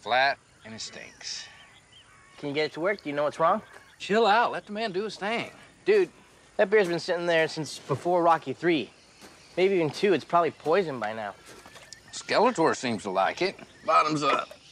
flat and it stinks. Can you get it to work? Do you know what's wrong? Chill out. Let the man do his thing. Dude, that beer's been sitting there since before Rocky 3. Maybe even 2. It's probably poisoned by now. Skeletor seems to like it. Bottoms up.